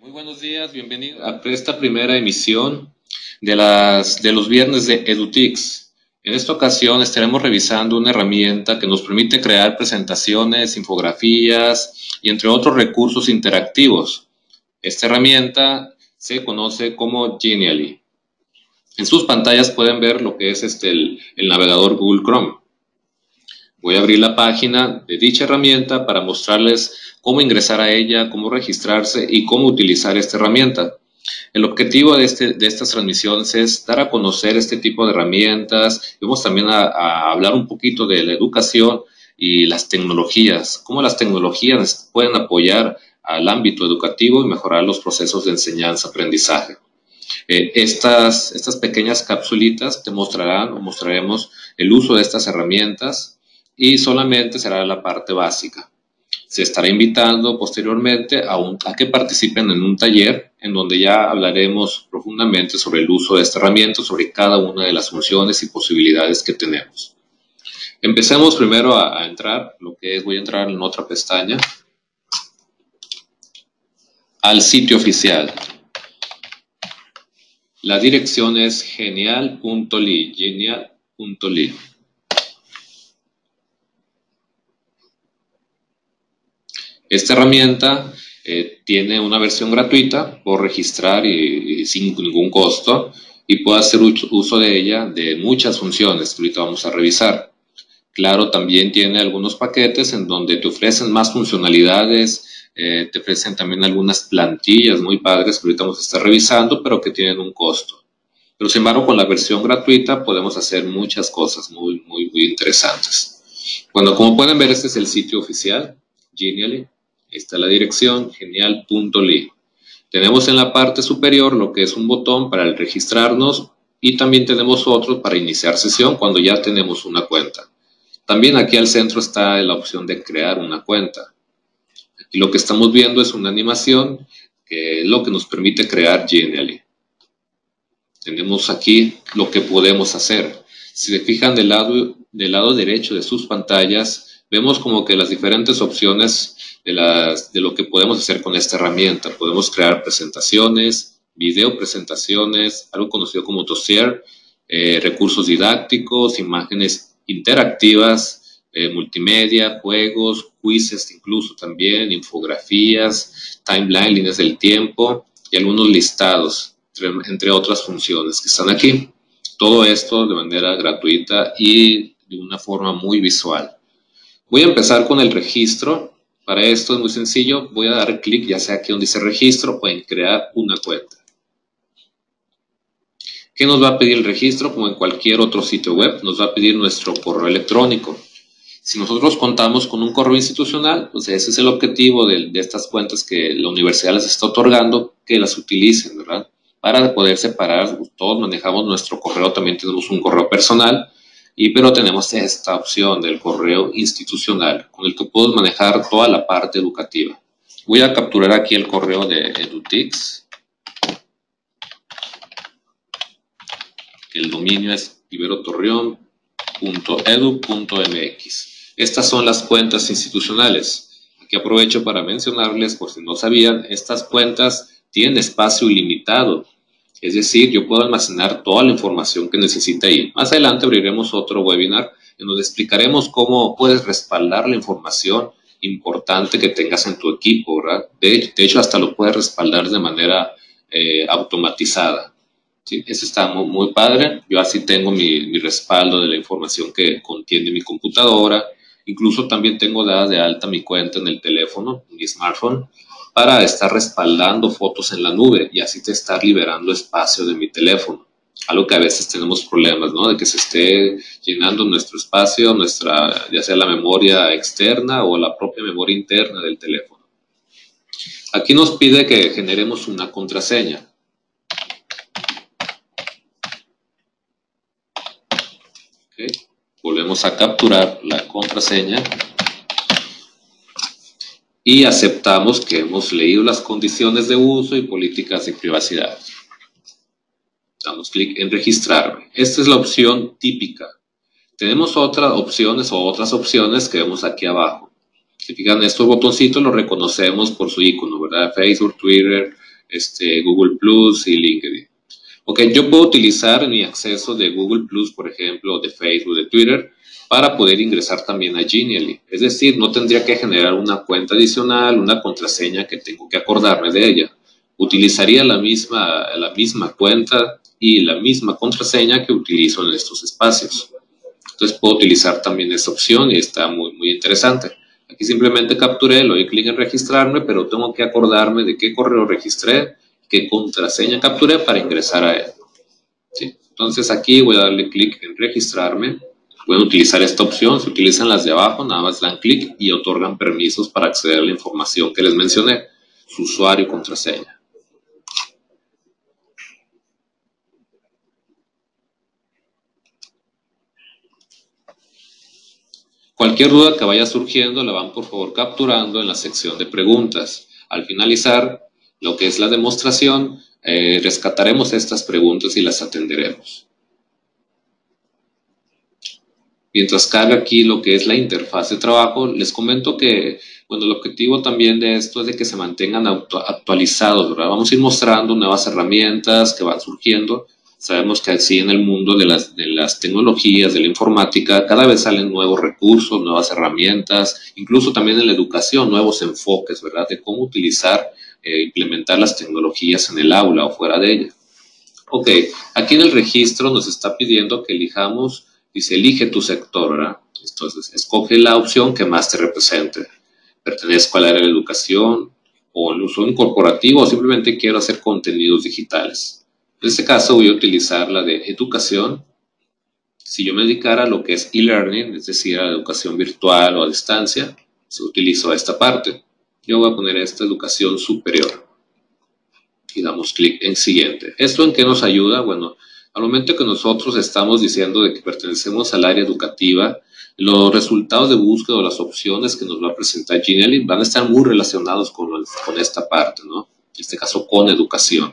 Muy buenos días, bienvenidos a esta primera emisión de los viernes de EduTix. En esta ocasión estaremos revisando una herramienta que nos permite crear presentaciones, infografías y entre otros recursos interactivos. Esta herramienta se conoce como Genially. En sus pantallas pueden ver lo que es el navegador Google Chrome. Voy a abrir la página de dicha herramienta para mostrarles cómo ingresar a ella, cómo registrarse y cómo utilizar esta herramienta. El objetivo de estas transmisiones es dar a conocer este tipo de herramientas. Vamos también a hablar un poquito de la educación y las tecnologías, cómo las tecnologías pueden apoyar al ámbito educativo y mejorar los procesos de enseñanza-aprendizaje. Estas pequeñas capsulitas te mostraremos el uso de estas herramientas y solamente será la parte básica. Se estará invitando posteriormente a que participen en un taller en donde ya hablaremos profundamente sobre el uso de esta herramienta, sobre cada una de las funciones y posibilidades que tenemos. Empecemos primero a entrar, voy a entrar en otra pestaña, al sitio oficial. La dirección es genial.ly, genial.ly. Esta herramienta tiene una versión gratuita por registrar y sin ningún costo, y puede hacer uso de ella de muchas funciones que ahorita vamos a revisar. Claro, también tiene algunos paquetes en donde te ofrecen más funcionalidades, te ofrecen también algunas plantillas muy padres que ahorita vamos a estar revisando, pero que tienen un costo. Pero sin embargo, con la versión gratuita podemos hacer muchas cosas muy interesantes. Bueno, como pueden ver, este es el sitio oficial, Genially. Está la dirección, genial.ly. Tenemos en la parte superior lo que es un botón para registrarnos y también tenemos otro para iniciar sesión cuando ya tenemos una cuenta. También aquí al centro está la opción de crear una cuenta. Aquí lo que estamos viendo es una animación que es lo que nos permite crear Genially. Tenemos aquí lo que podemos hacer. Si se fijan del lado derecho de sus pantallas, vemos como que las diferentes opciones de lo que podemos hacer con esta herramienta. Podemos crear presentaciones, video presentaciones, algo conocido como dossier, recursos didácticos, imágenes interactivas, multimedia, juegos, quizzes incluso también, infografías, timeline, líneas del tiempo y algunos listados, entre otras funciones que están aquí. Todo esto de manera gratuita y de una forma muy visual. Voy a empezar con el registro. Para esto es muy sencillo, voy a dar clic ya sea aquí donde dice registro o en crear una cuenta. ¿Qué nos va a pedir el registro? Como en cualquier otro sitio web, nos va a pedir nuestro correo electrónico. Si nosotros contamos con un correo institucional, pues ese es el objetivo de estas cuentas que la universidad les está otorgando, que las utilicen, ¿verdad? Para poder separar, todos manejamos nuestro correo, también tenemos un correo personal, pero tenemos esta opción del correo institucional, con el que podemos manejar toda la parte educativa. Voy a capturar aquí el correo de EduTix. El dominio es iberotorreon.edu.mx. Estas son las cuentas institucionales. Aquí aprovecho para mencionarles, por si no sabían, estas cuentas tienen espacio ilimitado. Es decir, yo puedo almacenar toda la información que necesite ahí. Más adelante abriremos otro webinar en donde explicaremos cómo puedes respaldar la información importante que tengas en tu equipo, ¿verdad? De hecho, hasta lo puedes respaldar de manera automatizada. ¿Sí? Eso está muy padre. Yo así tengo mi respaldo de la información que contiene mi computadora. Incluso también tengo dada de alta mi cuenta en el teléfono, en mi smartphone, para estar respaldando fotos en la nube y así te estar liberando espacio de mi teléfono. Algo que a veces tenemos problemas, ¿no? De que se esté llenando nuestro espacio, ya sea la memoria externa o la propia memoria interna del teléfono. Aquí nos pide que generemos una contraseña. Okay. Volvemos a capturar la contraseña. Y aceptamos que hemos leído las condiciones de uso y políticas de privacidad. Damos clic en registrarme. Esta es la opción típica. Tenemos otras opciones que vemos aquí abajo. Si fijan, estos botoncitos los reconocemos por su icono, ¿verdad? Facebook, Twitter, Google Plus y LinkedIn. Ok, yo puedo utilizar mi acceso de Google Plus, por ejemplo, de Facebook, de Twitter, para poder ingresar también a Genially. Es decir, no tendría que generar una cuenta adicional, una contraseña que tengo que acordarme de ella. Utilizaría la misma cuenta y la misma contraseña que utilizo en estos espacios. Entonces puedo utilizar también esta opción y está muy, muy interesante. Aquí simplemente capturé, le doy clic en registrarme, pero tengo que acordarme de qué correo registré, qué contraseña capturé para ingresar a él. ¿Sí? Entonces aquí voy a darle clic en registrarme. Pueden utilizar esta opción, se utilizan las de abajo, nada más dan clic y otorgan permisos para acceder a la información que les mencioné, su usuario y contraseña. Cualquier duda que vaya surgiendo la van por favor capturando en la sección de preguntas. Al finalizar lo que es la demostración, rescataremos estas preguntas y las atenderemos. Mientras carga aquí lo que es la interfaz de trabajo, les comento que, bueno, el objetivo también de esto es de que se mantengan actualizados, ¿verdad? Vamos a ir mostrando nuevas herramientas que van surgiendo. Sabemos que así en el mundo de las tecnologías, de la informática, cada vez salen nuevos recursos, nuevas herramientas, incluso también en la educación, nuevos enfoques, ¿verdad? De cómo utilizar, implementar las tecnologías en el aula o fuera de ella. Ok, aquí en el registro nos está pidiendo que elijamos, dice, elige tu sector, ¿verdad? Entonces, escoge la opción que más te represente. Pertenezco al área de educación o el uso corporativo o simplemente quiero hacer contenidos digitales. En este caso voy a utilizar la de educación. Si yo me dedicara a lo que es e-learning, es decir, a la educación virtual o a distancia, se utilizo esta parte. Yo voy a poner esta educación superior. Y damos clic en siguiente. ¿Esto en qué nos ayuda? Bueno, al momento que nosotros estamos diciendo de que pertenecemos al área educativa, los resultados de búsqueda o las opciones que nos va a presentar Genially van a estar muy relacionados con esta parte, ¿no? En este caso, con educación.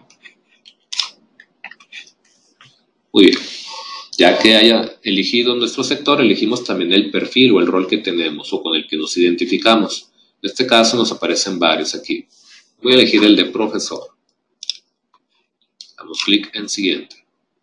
Muy bien. Ya que haya elegido nuestro sector, elegimos también el perfil o el rol que tenemos o con el que nos identificamos. En este caso nos aparecen varios aquí. Voy a elegir el de profesor. Damos clic en siguiente.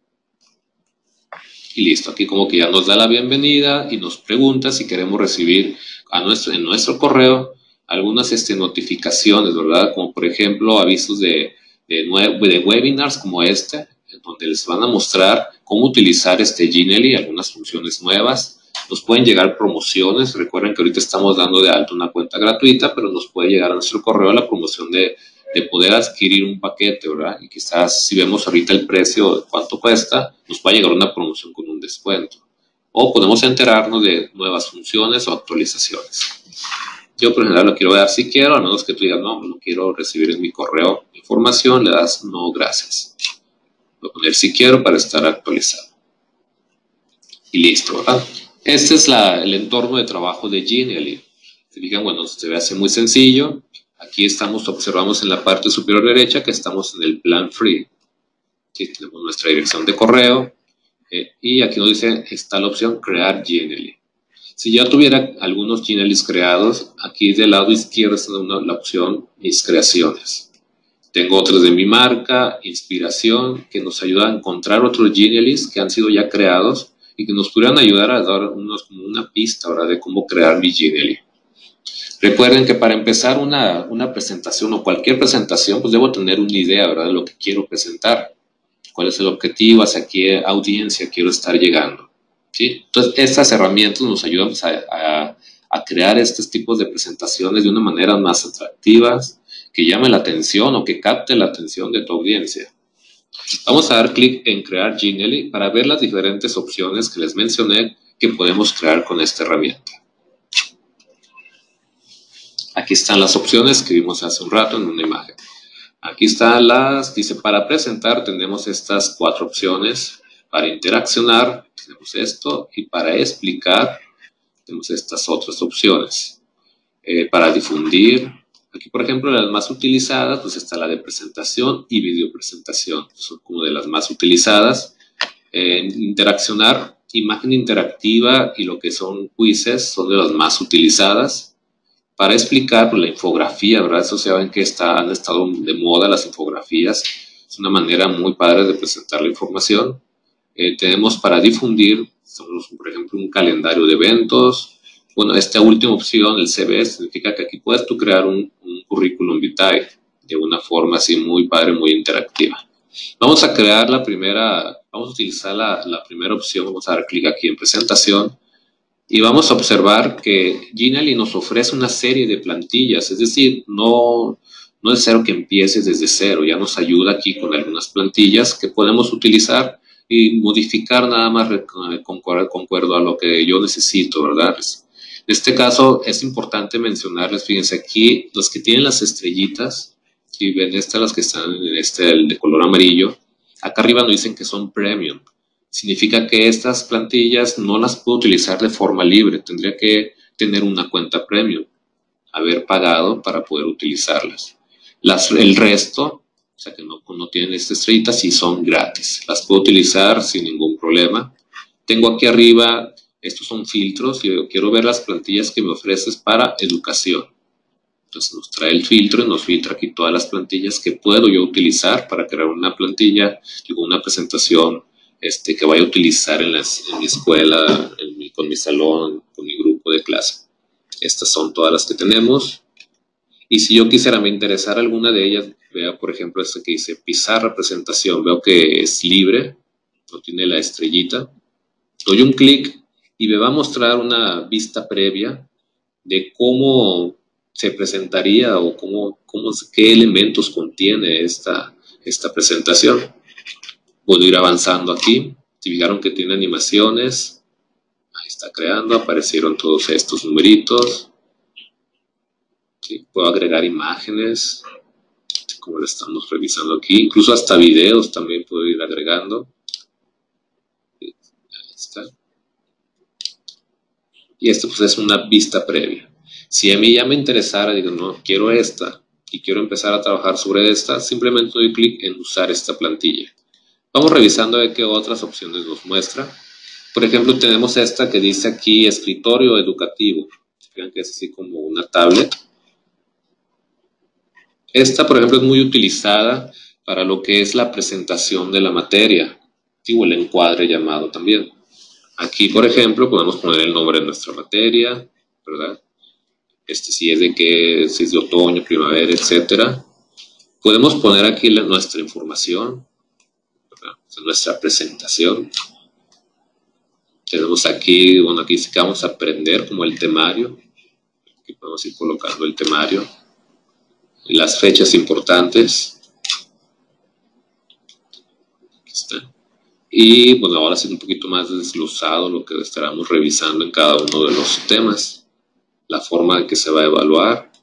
Y listo, aquí como que ya nos da la bienvenida y nos pregunta si queremos recibir en nuestro correo algunas notificaciones, ¿verdad? Como por ejemplo avisos de webinars como este, en donde les van a mostrar cómo utilizar Genially, algunas funciones nuevas. Nos pueden llegar promociones. Recuerden que ahorita estamos dando de alta una cuenta gratuita, pero nos puede llegar a nuestro correo la promoción de poder adquirir un paquete, ¿verdad? Y quizás si vemos ahorita el precio de cuánto cuesta, nos va a llegar una promoción con un descuento. O podemos enterarnos de nuevas funciones o actualizaciones. Yo por general lo quiero dar si quiero, a menos que tú digas, no, lo quiero recibir en mi correo información, le das no, gracias. Voy a poner si quiero para estar actualizado. Y listo, ¿verdad? Este es el entorno de trabajo de Genially. Se fijan, bueno, se ve así muy sencillo. Aquí observamos en la parte superior derecha que estamos en el plan free. ¿Sí? Tenemos nuestra dirección de correo. Y aquí nos dice, está la opción crear Genially. Si ya tuviera algunos Geniallys creados, aquí del lado izquierdo está la opción mis creaciones. Tengo otros de mi marca, inspiración, que nos ayuda a encontrar otros Geniallys que han sido ya creados y que nos pudieran ayudar a dar como una pista, ¿verdad?, de cómo crear mi Genially. Recuerden que para empezar una presentación o cualquier presentación, pues debo tener una idea, ¿verdad?, de lo que quiero presentar. ¿Cuál es el objetivo? ¿Hacia qué audiencia quiero estar llegando? ¿Sí? Entonces, estas herramientas nos ayudan pues, a crear estos tipos de presentaciones de una manera más atractivas, que llame la atención o que capte la atención de tu audiencia. Vamos a dar clic en crear Genially para ver las diferentes opciones que les mencioné que podemos crear con esta herramienta. Aquí están las opciones que vimos hace un rato en una imagen. Aquí están dice, para presentar tenemos estas 4 opciones. Para interaccionar tenemos esto y para explicar tenemos estas otras opciones. Para difundir, aquí por ejemplo las más utilizadas, pues está la de presentación y videopresentación. Son como de las más utilizadas. Interaccionar, imagen interactiva y lo que son quizzes son de las más utilizadas. para explicar pues, la infografía, ¿verdad? Eso saben que han estado de moda las infografías. Es una manera muy padre de presentar la información. Tenemos para difundir, por ejemplo, un calendario de eventos. Bueno, esta última opción, el CV, significa que aquí puedes tú crear un currículum vitae de una forma así muy padre, muy interactiva. Vamos a crear la primera, vamos a utilizar la primera opción, vamos a dar clic aquí en presentación y vamos a observar que Genially nos ofrece una serie de plantillas, es decir, no es necesario que empieces desde cero, ya nos ayuda aquí con algunas plantillas que podemos utilizar y modificar nada más concuerdo a lo que yo necesito, ¿verdad? En este caso es importante mencionarles, fíjense aquí, los que tienen las estrellitas, si ven estas, las que están en el de color amarillo, acá arriba nos dicen que son premium. Significa que estas plantillas no las puedo utilizar de forma libre, tendría que tener una cuenta premium, haber pagado para poder utilizarlas. El resto, o sea que no tienen esta estrellita, sí son gratis, las puedo utilizar sin ningún problema. Tengo aquí arriba, estos son filtros, y yo quiero ver las plantillas que me ofreces para educación. Entonces nos trae el filtro y nos filtra aquí todas las plantillas que puedo yo utilizar para crear una plantilla, digo, una presentación que vaya a utilizar en mi escuela, con mi salón, con mi grupo de clase. Estas son todas las que tenemos. Y si yo quisiera, me interesara alguna de ellas, vea por ejemplo esta que dice pizarra presentación, veo que es libre, no tiene la estrellita. Doy un clic y me va a mostrar una vista previa de cómo se presentaría o qué elementos contiene esta presentación. Puedo ir avanzando aquí. Si fijaron que tiene animaciones, ahí está creando, aparecieron todos estos numeritos. ¿Sí? Puedo agregar imágenes, como lo estamos revisando aquí. Incluso hasta videos también puedo ir agregando. Ahí está. Y esto pues es una vista previa. Si a mí ya me interesara, digo, no, quiero esta y quiero empezar a trabajar sobre esta, simplemente doy clic en usar esta plantilla. Vamos revisando de qué otras opciones nos muestra. Por ejemplo, tenemos esta que dice aquí escritorio educativo. Vean que es así como una tablet. Esta, por ejemplo, es muy utilizada para lo que es la presentación de la materia, o el encuadre llamado también. Aquí, por ejemplo, podemos poner el nombre de nuestra materia, ¿verdad? Si es de otoño, primavera, etcétera. Podemos poner aquí nuestra información, ¿verdad? Nuestra presentación. Tenemos aquí, bueno, aquí sí que vamos a aprender como el temario. Aquí podemos ir colocando el temario. Y las fechas importantes. Aquí está. Y bueno, ahora sí un poquito más desglosado lo que estaremos revisando en cada uno de los temas. La forma en que se va a evaluar.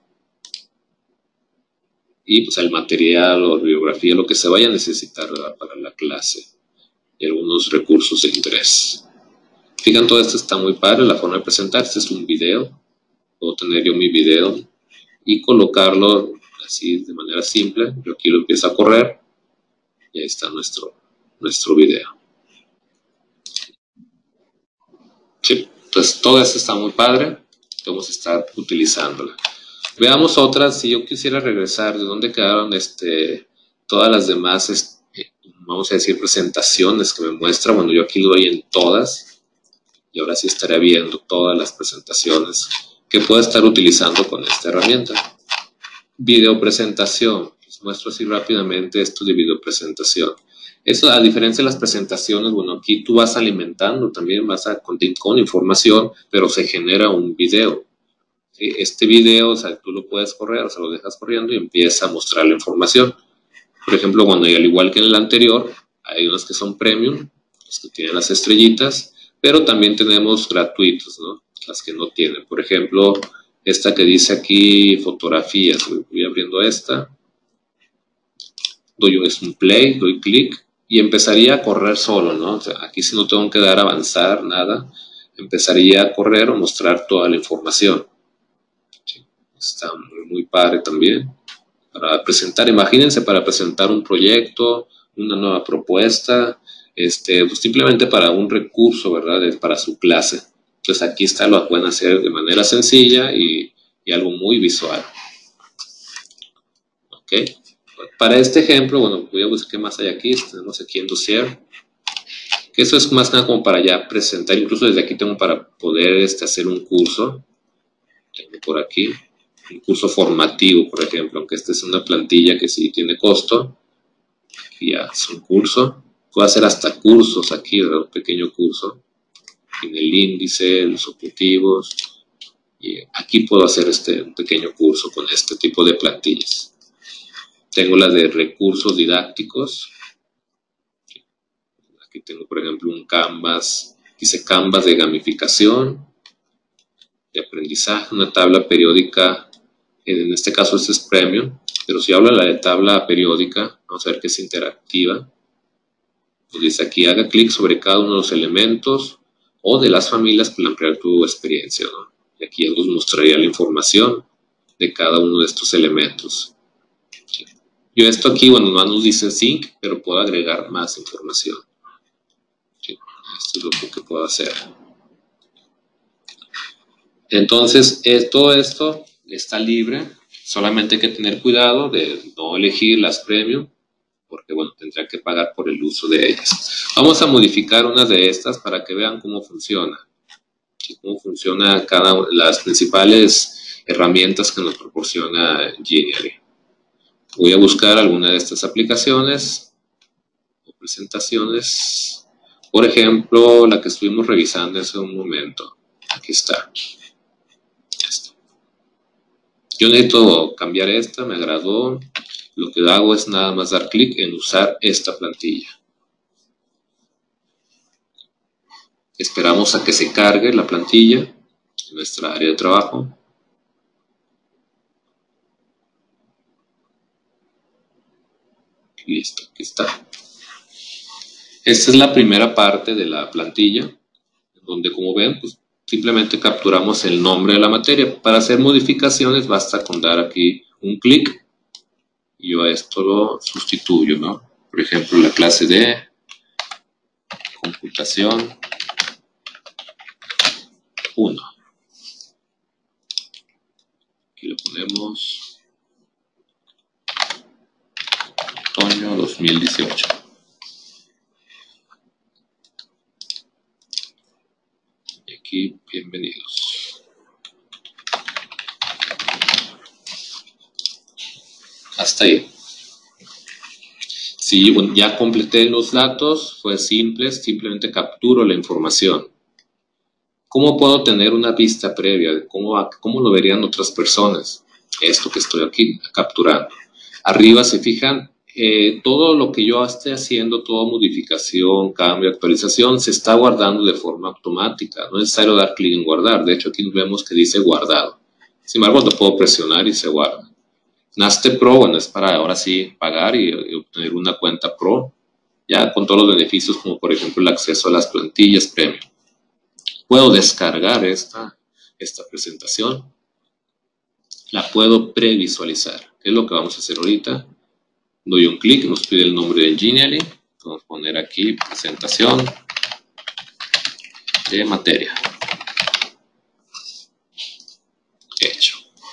Y pues el material o bibliografía, lo que se vaya a necesitar, ¿verdad?, para la clase. Y algunos recursos de interés. Fijan, todo esto está muy padre, la forma de presentar. Este es un video. Puedo tener yo mi video y colocarlo así de manera simple. Yo aquí lo empiezo a correr y ahí está nuestro video. Sí, entonces todo esto está muy padre. Vamos a estar utilizándola. Veamos otras. Si yo quisiera regresar, ¿de dónde quedaron todas las demás, vamos a decir, presentaciones que me muestra? Bueno, yo aquí lo doy en todas. Y ahora sí estaré viendo todas las presentaciones que puedo estar utilizando con esta herramienta. Video presentación. Les muestro así rápidamente esto de video presentación. Eso, a diferencia de las presentaciones, bueno, aquí tú vas alimentando también, con información, pero se genera un video. ¿Sí? Este video, o sea, tú lo puedes correr, o sea, lo dejas corriendo y empieza a mostrar la información. Por ejemplo, bueno, al igual que en el anterior, hay unos que son premium, los que tienen las estrellitas, pero también tenemos gratuitos, ¿no? Las que no tienen. Por ejemplo, esta que dice aquí fotografías. Voy abriendo esta. Doy un play, doy clic y empezaría a correr solo, ¿no? O sea, aquí sí no tengo que dar a avanzar, nada. Empezaría a correr o mostrar toda la información. Sí, está muy padre también. Para presentar, imagínense, para presentar un proyecto, una nueva propuesta, pues simplemente para un recurso, ¿verdad? Para su clase. Entonces aquí está, lo pueden hacer de manera sencilla y y algo muy visual. ¿Ok? Para este ejemplo, bueno, voy a buscar qué más hay aquí. Tenemos aquí en dossier, que eso es más que nada como para ya presentar. Incluso desde aquí tengo para poder hacer un curso. Tengo por aquí un curso formativo, por ejemplo, aunque esta es una plantilla que sí tiene costo. Aquí ya es un curso. Puedo hacer hasta cursos aquí, ¿verdad? Un pequeño curso. En el índice, los objetivos. Y aquí puedo hacer un pequeño curso con este tipo de plantillas. Tengo las de recursos didácticos. Aquí tengo, por ejemplo, un Canvas. Dice Canvas de gamificación, de aprendizaje, una tabla periódica. En este caso este es Premium, pero si hablo de la de tabla periódica, vamos a ver que es interactiva. Pues dice aquí, haga clic sobre cada uno de los elementos o de las familias para ampliar tu experiencia, ¿no? Y aquí ya nos mostraría la información de cada uno de estos elementos. Yo esto aquí, bueno, no nos dice sync, pero puedo agregar más información. ¿Sí? Esto es lo que puedo hacer. Entonces, todo esto está libre. Solamente hay que tener cuidado de no elegir las premium, porque, bueno, tendría que pagar por el uso de ellas. Vamos a modificar unas de estas para que vean cómo funciona. ¿Sí? Cómo funciona las principales herramientas que nos proporciona Genially. Voy a buscar alguna de estas aplicaciones o presentaciones. Por ejemplo, la que estuvimos revisando hace un momento. Aquí está. Yo necesito cambiar esta, me agradó. Lo que hago es nada más dar clic en usar esta plantilla. Esperamos a que se cargue la plantilla en nuestra área de trabajo. Listo, aquí está. Esta es la primera parte de la plantilla, donde, como ven, pues simplemente capturamos el nombre de la materia. Para hacer modificaciones basta con dar aquí un clic y yo a esto lo sustituyo, ¿no? Por ejemplo, la clase de computación 1. Aquí lo ponemos otoño 2018. Y aquí, bienvenidos. Hasta ahí. Sí, bueno, ya completé los datos, fue simple, simplemente capturo la información. ¿Cómo puedo tener una vista previa? ¿Cómo lo verían otras personas? Esto que estoy aquí capturando. Arriba, se fijan, todo lo que yo esté haciendo, toda modificación, cambio, actualización, se está guardando de forma automática. No es necesario dar clic en guardar. De hecho, aquí vemos que dice guardado. Sin embargo, lo puedo presionar y se guarda. Naste Pro, bueno, es para ahora sí pagar y obtener una cuenta Pro, ya con todos los beneficios, como por ejemplo el acceso a las plantillas Premium. Puedo descargar esta presentación, la puedo previsualizar, que es lo que vamos a hacer ahorita. Doy un clic, nos pide el nombre del Genially, vamos a poner aquí presentación de materia. Hecho.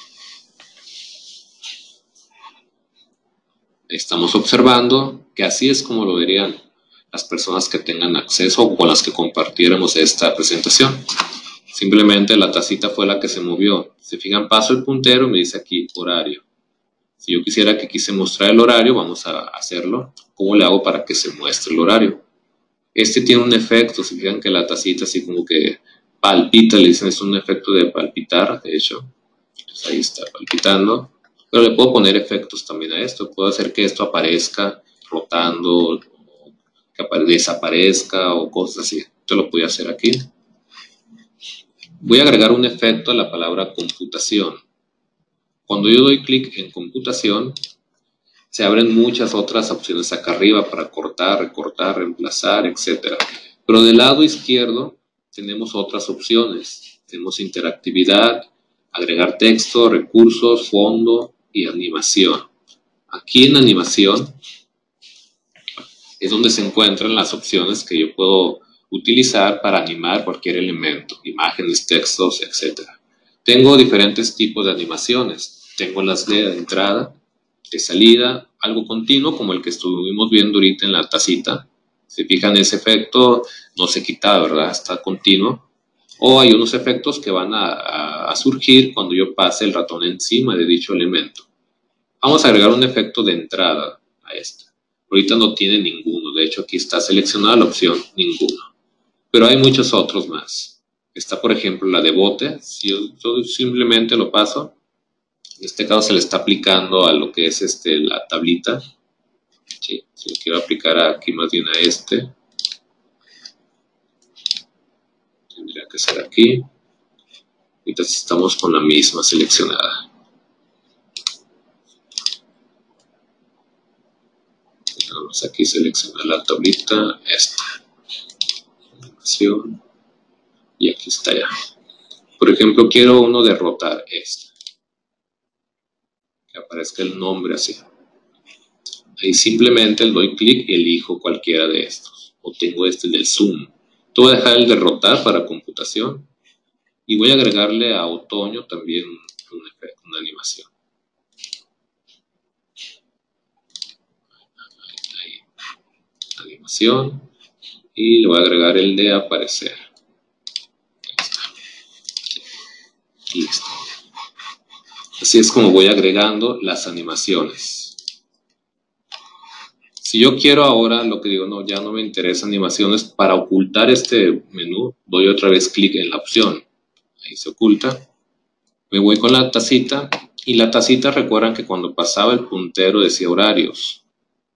Estamos observando que así es como lo verían las personas que tengan acceso o con las que compartiéramos esta presentación. Simplemente la tacita fue la que se movió. Si fijan, paso el puntero y me dice aquí horario. Si yo quisiera que quise mostrar el horario, vamos a hacerlo. ¿Cómo le hago para que se muestre el horario? Este tiene un efecto, si fijan que la tacita así como que palpita, le dicen es un efecto de palpitar, de hecho. Entonces ahí está palpitando. Pero le puedo poner efectos también a esto. Puedo hacer que esto aparezca rotando, que desaparezca o cosas así. Esto lo voy a hacer aquí. Voy a agregar un efecto a la palabra computación. Cuando yo doy clic en computación, se abren muchas otras opciones acá arriba para cortar, recortar, reemplazar, etc. Pero del lado izquierdo tenemos otras opciones. Tenemos interactividad, agregar texto, recursos, fondo y animación. Aquí en animación es donde se encuentran las opciones que yo puedo utilizar para animar cualquier elemento, imágenes, textos, etc. Tengo diferentes tipos de animaciones. Tengo las de entrada, de salida, algo continuo como el que estuvimos viendo ahorita en la tacita. Si fijan, ese efecto no se quita, ¿verdad? Está continuo. O hay unos efectos que van a surgir cuando yo pase el ratón encima de dicho elemento. Vamos a agregar un efecto de entrada a esta. Ahorita no tiene ninguno. De hecho, aquí está seleccionada la opción ninguno. Pero hay muchos otros más. Está, por ejemplo, la de bote. Si yo simplemente lo paso, en este caso se le está aplicando a lo que es la tablita. Sí, si lo quiero aplicar aquí más bien a este, tendría que ser aquí. Entonces estamos con la misma seleccionada. Vamos aquí a seleccionar la tablita, esta. Animación. Y aquí está ya. Por ejemplo, quiero uno de rotar esta. Que aparezca el nombre así. Ahí simplemente le doy clic y elijo cualquiera de estos. O tengo este del zoom. Voy a dejar el de rotar para computación. Y voy a agregarle a otoño también un efecto, una animación. Ahí. Animación. Y le voy a agregar el de aparecer. Listo. Así es como voy agregando las animaciones. Si yo quiero ahora, lo que digo, no, ya no me interesa animaciones, para ocultar este menú, doy otra vez clic en la opción. Ahí se oculta. Me voy con la tacita, y la tacita, recuerdan que cuando pasaba el puntero decía horarios.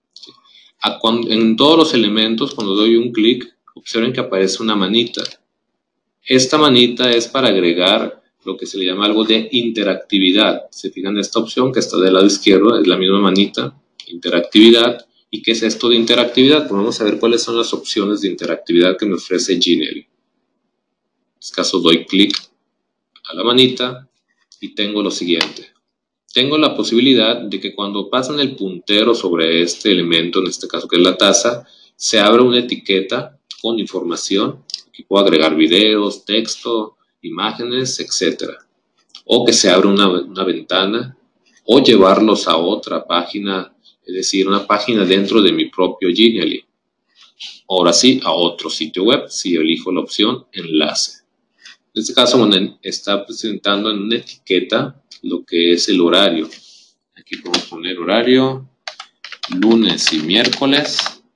En todos los elementos, cuando doy un clic, observen que aparece una manita. Esta manita es para agregar lo que se le llama algo de interactividad. Se fijan en esta opción que está del lado izquierdo, es la misma manita, interactividad. ¿Y qué es esto de interactividad? Pues vamos a ver cuáles son las opciones de interactividad que me ofrece Genially. En este caso doy clic a la manita y tengo lo siguiente. Tengo la posibilidad de que cuando pasan el puntero sobre este elemento, en este caso que es la taza, se abra una etiqueta con información. Aquí puedo agregar videos, texto, imágenes, etc. O que se abra una ventana o llevarlos a otra página, es decir, una página dentro de mi propio Genially. Ahora sí, a otro sitio web, si elijo la opción enlace. En este caso, bueno, está presentando en una etiqueta lo que es el horario. Aquí podemos poner horario, lunes y miércoles,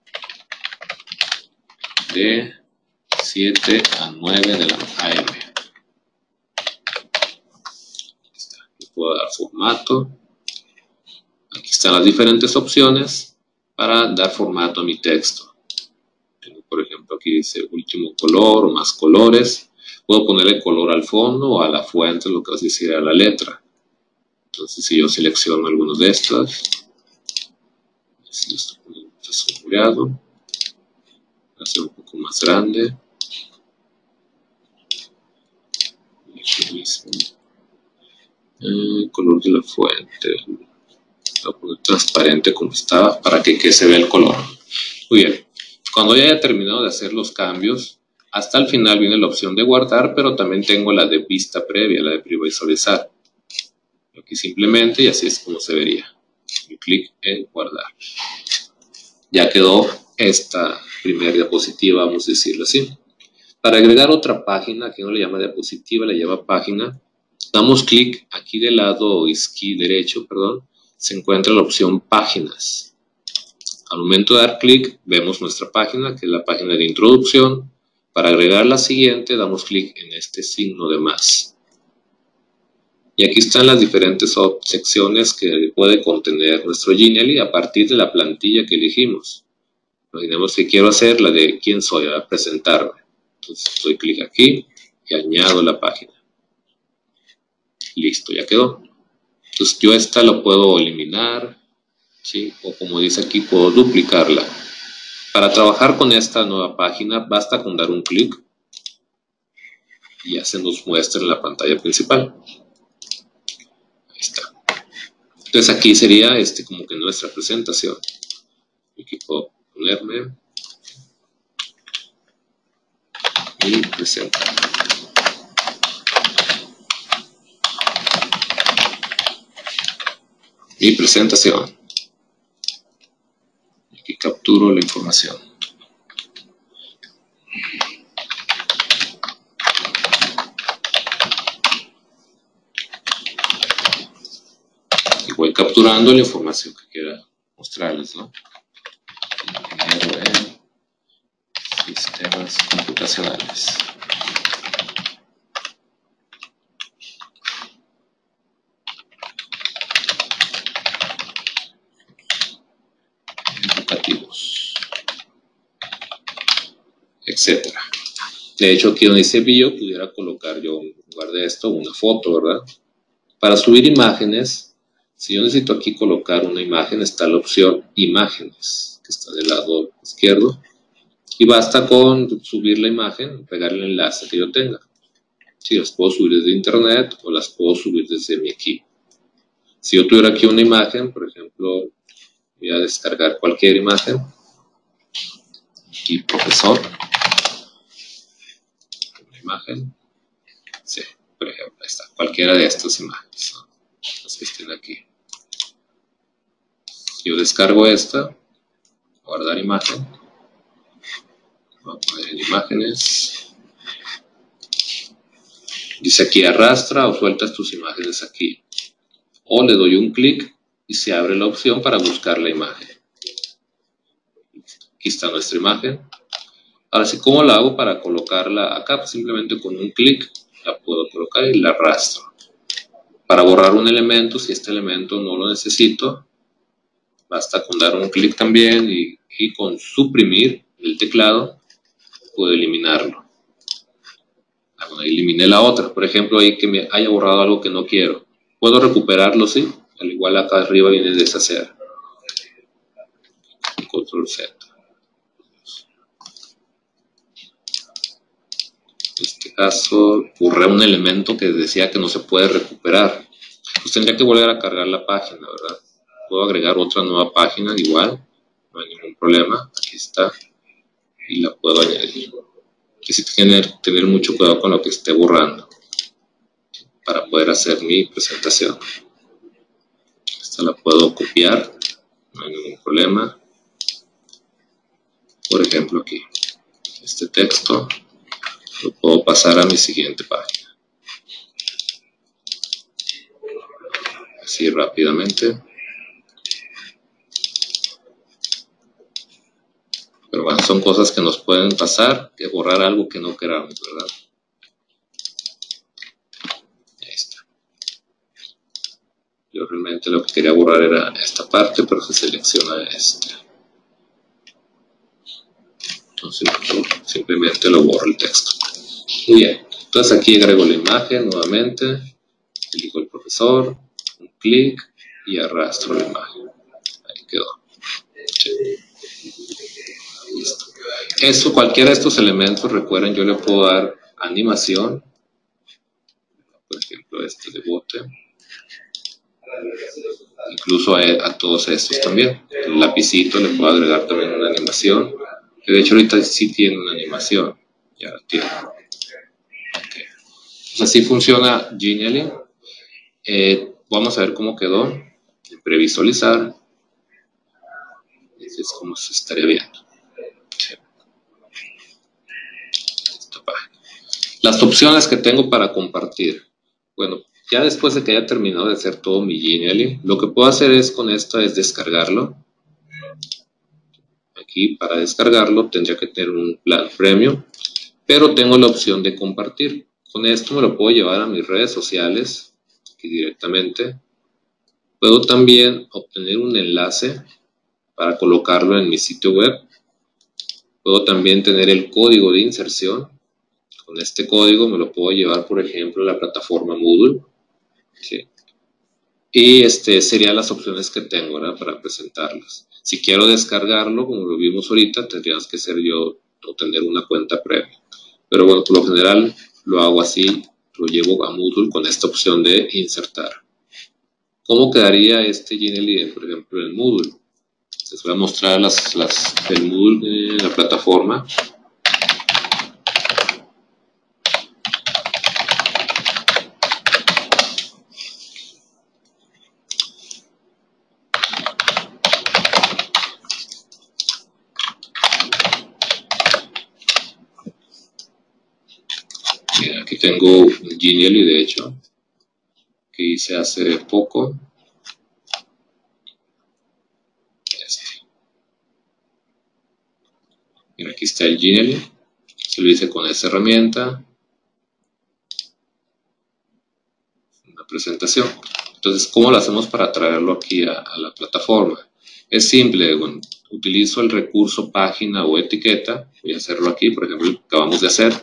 de 7 a 9 de la AM. Aquí puedo dar formato. Aquí están las diferentes opciones para dar formato a mi texto. Por ejemplo, aquí dice último color o más colores. Puedo ponerle color al fondo o a la fuente, lo que así sería la letra. Entonces, si yo selecciono algunos de estos, si lo estoy poniendo sombreado, voy a hacer un poco más grande. Aquí mismo. El color de la fuente. Voy a poner transparente como estaba para que se vea el color. Muy bien. Cuando ya haya terminado de hacer los cambios, hasta el final viene la opción de guardar, pero también tengo la de vista previa, la de previsualizar. Aquí simplemente, y así es como se vería. Y clic en guardar. Ya quedó esta primera diapositiva, vamos a decirlo así. Para agregar otra página, que no le llama diapositiva, le llama página, damos clic aquí del lado derecho, se encuentra la opción páginas. Al momento de dar clic, vemos nuestra página, que es la página de introducción. Para agregar la siguiente, damos clic en este signo de más. Y aquí están las diferentes secciones que puede contener nuestro Genially a partir de la plantilla que elegimos. Imaginemos que quiero hacer la de quién soy, a presentarme. Entonces doy clic aquí y añado la página. Listo, ya quedó. Entonces yo esta la puedo eliminar, ¿sí? O como dice aquí, puedo duplicarla. Para trabajar con esta nueva página basta con dar un clic y ya se nos muestra en la pantalla principal. Ahí está. Entonces aquí sería como que nuestra presentación. Aquí puedo ponerme y presentar. mi presentación. Aquí capturo la información. Y voy capturando la información que quiera mostrarles, ¿no? Ingeniero en sistemas computacionales. Educativos, etcétera. De hecho, aquí donde dice bio, pudiera colocar yo en lugar de esto una foto, ¿verdad? Para subir imágenes, si yo necesito aquí colocar una imagen, está la opción imágenes, que está del lado izquierdo, y basta con subir la imagen, pegar el enlace que yo tenga. Si las puedo subir desde internet o las puedo subir desde mi equipo. Si yo tuviera aquí una imagen, por ejemplo, voy a descargar cualquier imagen, aquí profesor, una imagen, sí, por ejemplo, ahí está, cualquiera de estas imágenes, ¿no? Las que estén aquí. Yo descargo esta, guardar imagen, voy a poner en imágenes, dice aquí arrastra o sueltas tus imágenes aquí, o le doy un clic y se abre la opción para buscar la imagen. Aquí está nuestra imagen. Ahora sí, ¿cómo la hago para colocarla acá? Pues simplemente con un clic la puedo colocar y la arrastro. Para borrar un elemento, si este elemento no lo necesito, basta con dar un clic también y con suprimir el teclado puedo eliminarlo. Eliminé la otra, por ejemplo, ahí que me haya borrado algo que no quiero. ¿Puedo recuperarlo? Sí. Al igual acá arriba viene deshacer. Control Z. En este caso, borré un elemento que decía que no se puede recuperar. Pues tendría que volver a cargar la página, ¿verdad? Puedo agregar otra nueva página, igual, no hay ningún problema. Aquí está. Y la puedo añadir. Necesito tener mucho cuidado con lo que esté borrando para poder hacer mi presentación. Esta la puedo copiar, no hay ningún problema. Por ejemplo, aquí, este texto lo puedo pasar a mi siguiente página. Así rápidamente. Pero bueno, son cosas que nos pueden pasar, que borrar algo que no queramos, ¿verdad? Ahí está. Yo realmente lo que quería borrar era esta parte, pero se selecciona esta. Entonces simplemente lo borro el texto. Muy bien. Entonces aquí agrego la imagen nuevamente. Elijo el profesor, un clic y arrastro la imagen. Ahí quedó. Listo. Eso, cualquiera de estos elementos, recuerden, yo le puedo dar animación. Por ejemplo, este de bote. Incluso a todos estos también. El lapicito le puedo agregar también una animación. Que de hecho ahorita sí tiene una animación. Ya la tiene. Okay. Pues así funciona Genially. Vamos a ver cómo quedó. En previsualizar. Así es como se estaría viendo. Esta página. Las opciones que tengo para compartir. Bueno, ya después de que haya terminado de hacer todo mi Genially, lo que puedo hacer es con esto es descargarlo. Aquí para descargarlo tendría que tener un plan premium, pero tengo la opción de compartir. Con esto me lo puedo llevar a mis redes sociales aquí directamente. Puedo también obtener un enlace para colocarlo en mi sitio web. Puedo también tener el código de inserción. Con este código me lo puedo llevar, por ejemplo, a la plataforma Moodle. ¿Sí? Y serían las opciones que tengo, ¿verdad?, para presentarlas. Si quiero descargarlo, como lo vimos ahorita, tendrías que ser yo o tener una cuenta previa. Pero bueno, por lo general lo hago así, lo llevo a Moodle con esta opción de insertar. ¿Cómo quedaría este Genially, por ejemplo, en Moodle? Les voy a mostrar el Moodle en la plataforma. tengo un Genially, de hecho, que hice hace poco. Mira, aquí está el Genially. Se lo hice con esta herramienta. Una presentación. Entonces, ¿cómo lo hacemos para traerlo aquí a la plataforma? Es simple. Bueno, utilizo el recurso página o etiqueta. Voy a hacerlo aquí, por ejemplo, lo que acabamos de hacer.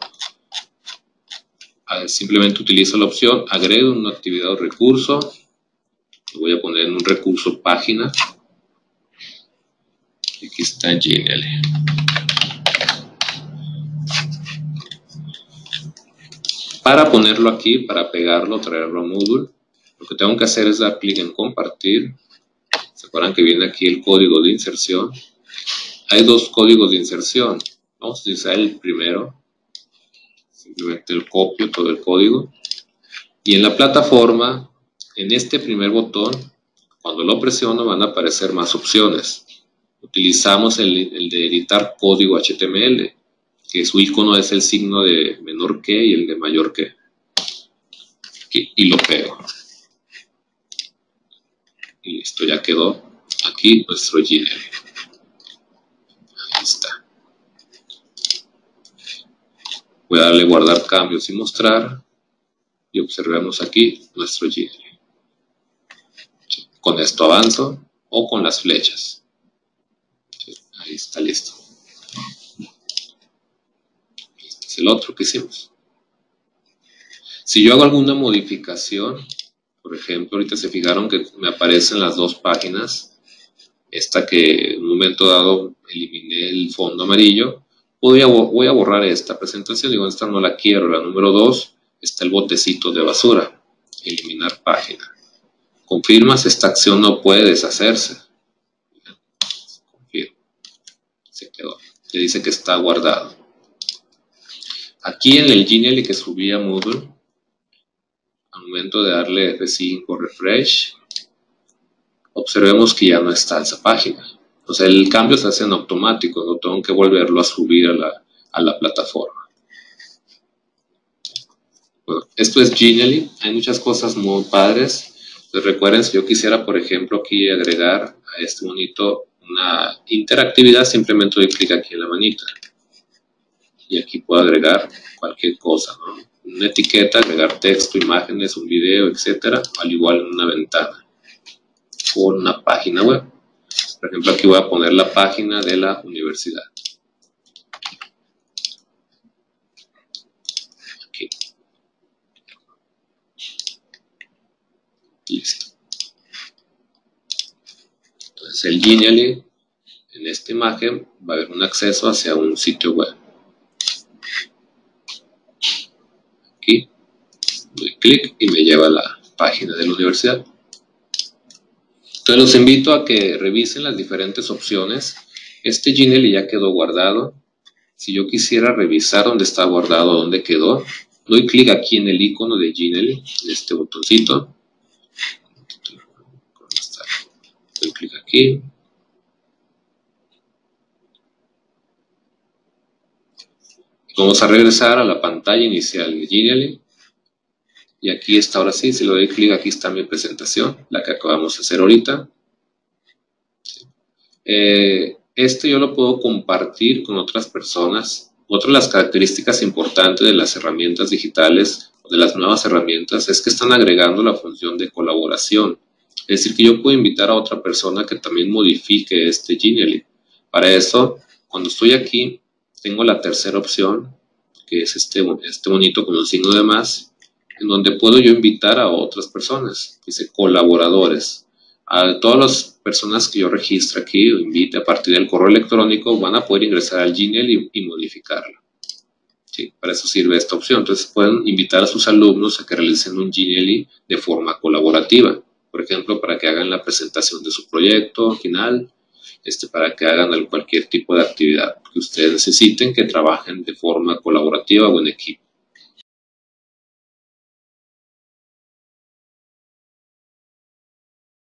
Simplemente utilizo la opción, agrego una actividad o recurso. Lo voy a poner en un recurso página. Aquí está Genially. Para ponerlo aquí, para pegarlo, traerlo a Moodle, lo que tengo que hacer es dar clic en compartir. ¿Se acuerdan que viene aquí el código de inserción? Hay dos códigos de inserción. Vamos a utilizar el primero. Simplemente el copio todo el código. Y en la plataforma, en este primer botón, cuando lo presiono van a aparecer más opciones. Utilizamos el de editar código HTML, que su icono es el signo de menor que y el de mayor que. Y lo pego. Y listo, ya quedó aquí nuestro Genially. Ahí está. Voy a darle guardar cambios y mostrar. Y observemos aquí nuestro Genially. Con esto avanzo o con las flechas. Ahí está listo. Este es el otro que hicimos. Si yo hago alguna modificación, por ejemplo, ahorita se fijaron que me aparecen las dos páginas. Esta que en un momento dado eliminé el fondo amarillo. Voy a borrar esta presentación. Digo, esta no la quiero. La número 2 está el botecito de basura. Eliminar página. Confirmas, esta acción no puede deshacerse. Confirmo. Se quedó. Le dice que está guardado. Aquí en el Genially que subí a Moodle, al momento de darle F5 refresh, observemos que ya no está esa página. O sea, el cambio se hace en automático, no tengo que volverlo a subir a la plataforma. Bueno, esto es Genially. Hay muchas cosas muy padres. Entonces, recuerden, si yo quisiera, por ejemplo, aquí agregar a este monito una interactividad, simplemente doy clic aquí en la manita. Y aquí puedo agregar cualquier cosa, ¿no? Una etiqueta, agregar texto, imágenes, un video, etcétera, al igual en una ventana o una página web. Por ejemplo, aquí voy a poner la página de la universidad. Aquí. Listo. Entonces el Genially, en esta imagen, va a haber un acceso hacia un sitio web. Aquí doy clic y me lleva a la página de la universidad. Entonces los invito a que revisen las diferentes opciones. Este Genially ya quedó guardado. Si yo quisiera revisar dónde está guardado, dónde quedó, doy clic aquí en el icono de Genially, en este botoncito. Doy clic aquí. Vamos a regresar a la pantalla inicial de Genially. Y aquí está, ahora sí, si le doy clic, aquí está mi presentación, la que acabamos de hacer ahorita. Esto yo lo puedo compartir con otras personas. Otra de las características importantes de las herramientas digitales, de las nuevas herramientas, es que están agregando la función de colaboración. Es decir, que yo puedo invitar a otra persona que también modifique este Genially. Para eso, cuando estoy aquí, tengo la tercera opción, que es este bonito con un signo de más, en donde puedo yo invitar a otras personas, dice colaboradores. A todas las personas que yo registre aquí o invite a partir del correo electrónico van a poder ingresar al Genially y modificarlo. Sí, para eso sirve esta opción. Entonces pueden invitar a sus alumnos a que realicen un Genially de forma colaborativa. Por ejemplo, para que hagan la presentación de su proyecto final, para que hagan cualquier tipo de actividad que ustedes necesiten, que trabajen de forma colaborativa o en equipo.